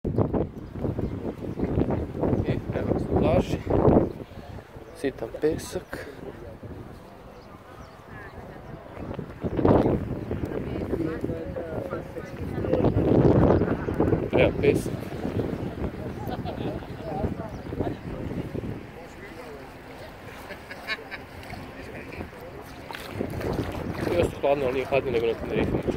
I evo na plaži. Sitan pesak. Evo pesak. Još su hladno, ali nije hladno nego na Tenerife.